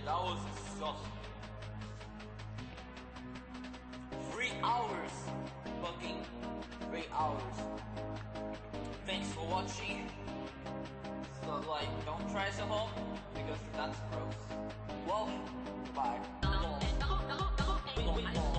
that was exhausting. 3 hours, fucking 3 hours. Thanks for watching. So like, don't try this at home because that's gross. Well, goodbye.